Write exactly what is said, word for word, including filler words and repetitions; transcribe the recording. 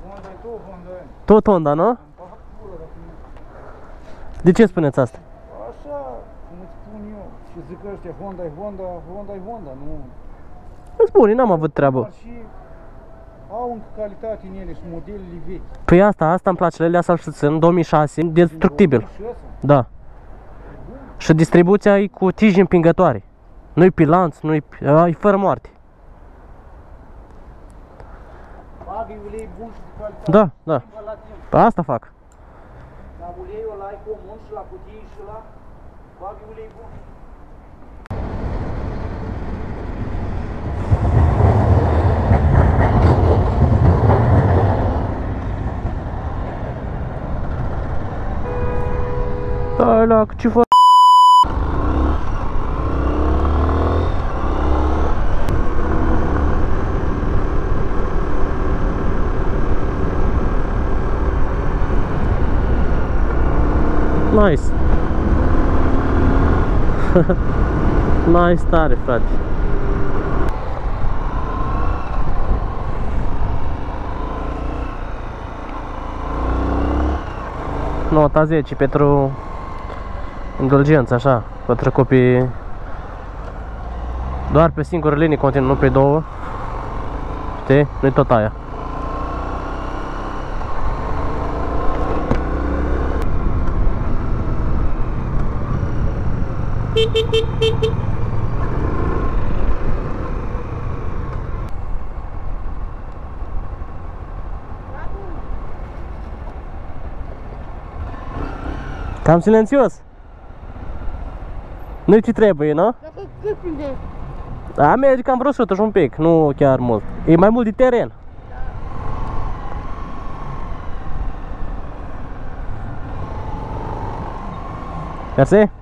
Honda e tot Honda. Tot Honda, nu? De ce spuneți asta? Așa, cum îți spun eu. Și zic ăștia, Honda e Honda, Honda e Honda, nu? Îți spun, n-am avut treabă. Dar și au încă calitate în ele și modelele vechi. Păi asta, asta îmi place, alea Salsățân, două mii șase, destructibil. Da. Și distribuția e cu tiji împingătoare. Nu-i pilanț, nu-i... e fără moarte. Bagă ulei bun și de calitate. Da, da. Pe asta fac. La uleiul ăla ai comun și la cutii și la... Bagă ulei bun. Da, la ce fă... Nice. Nice tare, frate. Nota zece pentru indulgență, așa, pentru copii. Doar pe singură linie continuă, nu pe două. Știi? Nu-i tot aia. Cam silențios. Nu-i ce trebuie, nu? Da, merge cam vreo sută și un pic, nu chiar mult. E mai mult de teren. Mersi?